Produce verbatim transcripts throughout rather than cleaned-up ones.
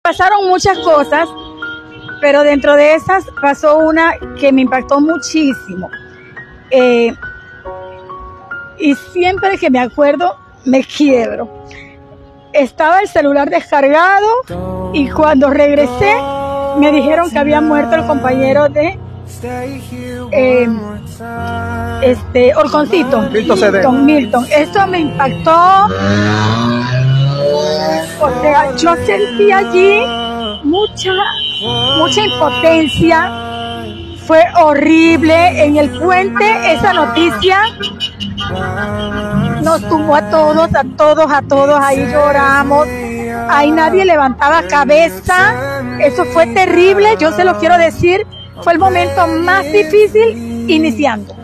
Pasaron muchas cosas, pero dentro de esas pasó una que me impactó muchísimo. Eh, y siempre que me acuerdo, me quiebro. Estaba el celular descargado y cuando regresé, me dijeron que había muerto el compañero de eh, este Orconcito, Milton, Milton, Milton. Esto me impactó. O sea, yo sentí allí mucha, mucha impotencia. Fue horrible. En el puente esa noticia nos tumbó a todos, a todos, a todos. Ahí lloramos. Ahí nadie levantaba cabeza. Eso fue terrible. Yo se lo quiero decir. Fue el momento más difícil iniciando.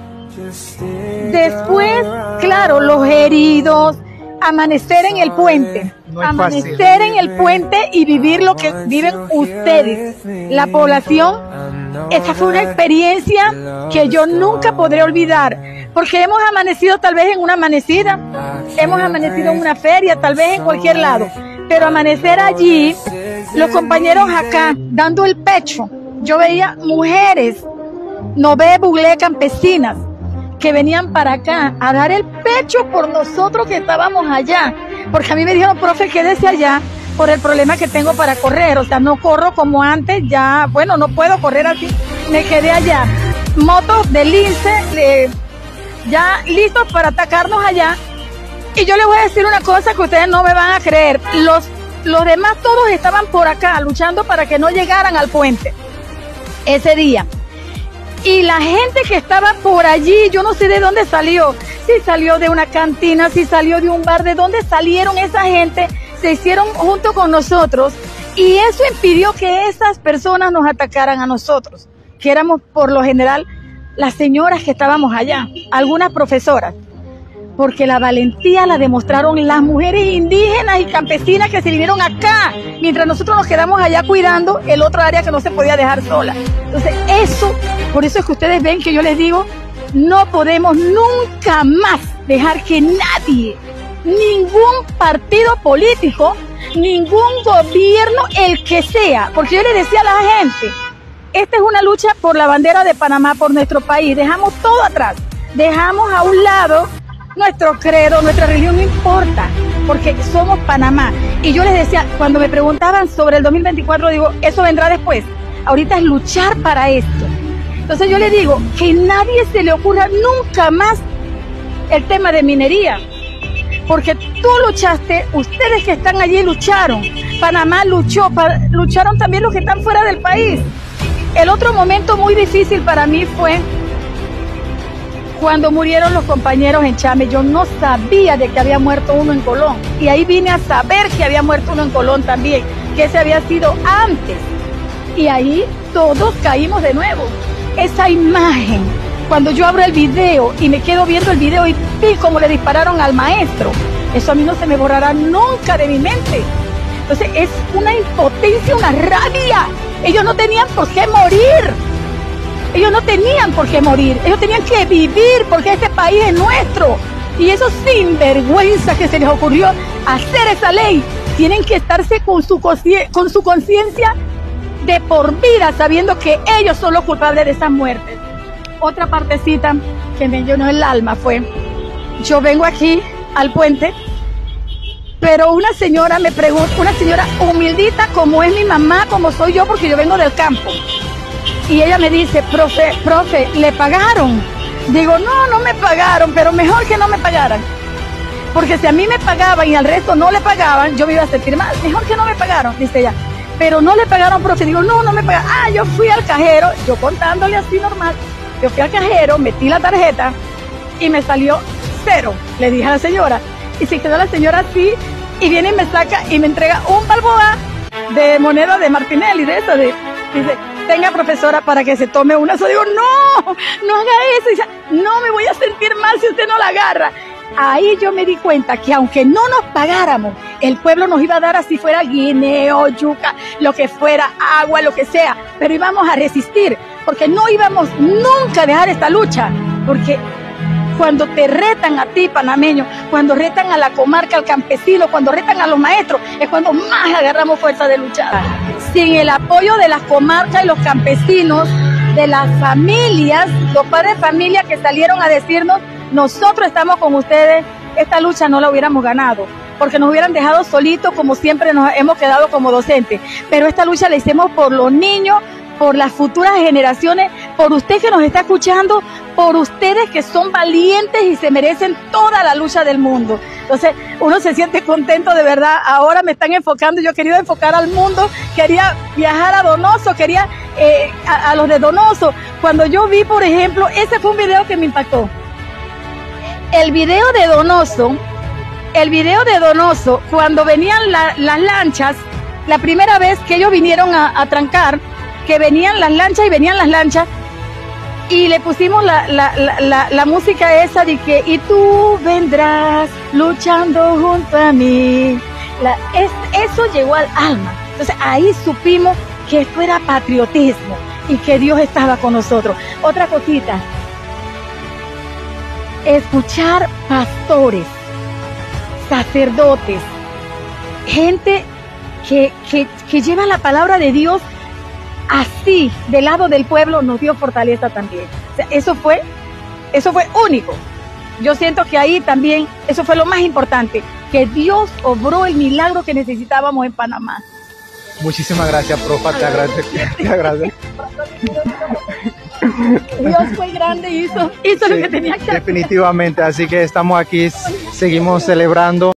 Después, claro, los heridos. Amanecer en el puente, no es amanecer fácil. en el puente y vivir lo que viven ustedes, la población. Esa fue una experiencia que yo nunca podré olvidar, porque hemos amanecido tal vez en una amanecida, hemos amanecido en una feria, tal vez en cualquier lado, pero amanecer allí, los compañeros acá dando el pecho. Yo veía mujeres, Nové Buglé campesinas, que venían para acá a dar el pecho por nosotros que estábamos allá, porque a mí me dijeron, profe, quédese allá por el problema que tengo para correr, o sea, no corro como antes, ya, bueno, no puedo correr así, me quedé allá, motos de lince, eh, ya listos para atacarnos allá, y yo les voy a decir una cosa que ustedes no me van a creer, los, los demás todos estaban por acá luchando para que no llegaran al puente ese día. Y la gente que estaba por allí, yo no sé de dónde salió, si salió de una cantina, si salió de un bar, de dónde salieron esa gente, se hicieron junto con nosotros y eso impidió que esas personas nos atacaran a nosotros, que éramos por lo general las señoras que estábamos allá, algunas profesoras, porque la valentía la demostraron las mujeres indígenas y campesinas que se vinieron acá, mientras nosotros nos quedamos allá cuidando el otro área que no se podía dejar sola. Entonces eso, por eso es que ustedes ven que yo les digo, no podemos nunca más dejar que nadie, ningún partido político, ningún gobierno, el que sea, porque yo les decía a la gente, esta es una lucha por la bandera de Panamá, por nuestro país, dejamos todo atrás, dejamos a un lado nuestro credo, nuestra religión, no importa, porque somos Panamá. Y yo les decía, cuando me preguntaban sobre el dos mil veinticuatro, digo, eso vendrá después. Ahorita es luchar para esto. Entonces yo les digo, que nadie se le ocurra nunca más el tema de minería. Porque tú luchaste, ustedes que están allí lucharon. Panamá luchó, pa, lucharon también los que están fuera del país. El otro momento muy difícil para mí fue cuando murieron los compañeros en Chame. Yo no sabía de que había muerto uno en Colón. Y ahí vine a saber que había muerto uno en Colón también, que ese había sido antes. Y ahí todos caímos de nuevo. Esa imagen, cuando yo abro el video y me quedo viendo el video y vi cómo le dispararon al maestro, eso a mí no se me borrará nunca de mi mente. Entonces es una impotencia, una rabia. Ellos no tenían por qué morir. Ellos no tenían por qué morir, ellos tenían que vivir porque este país es nuestro. Y esos sinvergüenzas que se les ocurrió hacer esa ley, tienen que estarse con su con su conciencia de por vida, sabiendo que ellos son los culpables de esas muertes. Otra partecita que me llenó el alma fue, yo vengo aquí al puente, pero una señora me pregunta, una señora humildita como es mi mamá, como soy yo, porque yo vengo del campo. Y ella me dice, profe, profe, ¿le pagaron? Digo, no, no me pagaron, pero mejor que no me pagaran. Porque si a mí me pagaban y al resto no le pagaban, yo me iba a sentir mal. Mejor que no me pagaron, dice ella. Pero no le pagaron, profe. Digo, no, no me pagaron. Ah, yo fui al cajero, yo contándole así normal. Yo fui al cajero, metí la tarjeta y me salió cero. Le dije a la señora. Y se quedó la señora así y viene y me saca y me entrega un balboa de moneda de Martinelli, de eso, de, dice, tenga, profesora, para que se tome una. Yo digo, no, no haga eso. Dice, no me voy a sentir mal si usted no la agarra. Ahí yo me di cuenta que aunque no nos pagáramos, el pueblo nos iba a dar así fuera guineo, yuca, lo que fuera, agua, lo que sea, pero íbamos a resistir, porque no íbamos nunca a dejar esta lucha, porque cuando te retan a ti, panameño, cuando retan a la comarca, al campesino, cuando retan a los maestros, es cuando más agarramos fuerza de luchar. Sin el apoyo de las comarcas y los campesinos, de las familias, los padres de familia que salieron a decirnos, nosotros estamos con ustedes, esta lucha no la hubiéramos ganado, porque nos hubieran dejado solitos como siempre nos hemos quedado como docentes. Pero esta lucha la hicimos por los niños, por las futuras generaciones, por usted que nos está escuchando, por ustedes que son valientes y se merecen toda la lucha del mundo. Entonces, uno se siente contento de verdad. Ahora me están enfocando, yo quería enfocar al mundo, quería viajar a Donoso, quería eh, a, a los de Donoso. Cuando yo vi, por ejemplo, ese fue un video que me impactó. El video de Donoso, el video de Donoso, cuando venían la, las lanchas, la primera vez que ellos vinieron a, a trancar, que venían las lanchas y venían las lanchas, y le pusimos la, la, la, la, la música esa de que, y tú vendrás luchando junto a mí. La, es, eso llegó al alma. Entonces ahí supimos que esto era patriotismo y que Dios estaba con nosotros. Otra cosita, escuchar pastores, sacerdotes, gente que, que, que lleva la palabra de Dios así, del lado del pueblo, nos dio fortaleza también. O sea, eso fue, eso fue único. Yo siento que ahí también, eso fue lo más importante, que Dios obró el milagro que necesitábamos en Panamá. Muchísimas gracias, profa, te agradezco. Te agradezco. Dios fue grande y hizo, hizo sí, lo que tenía que hacer. Definitivamente, así que estamos aquí, seguimos celebrando.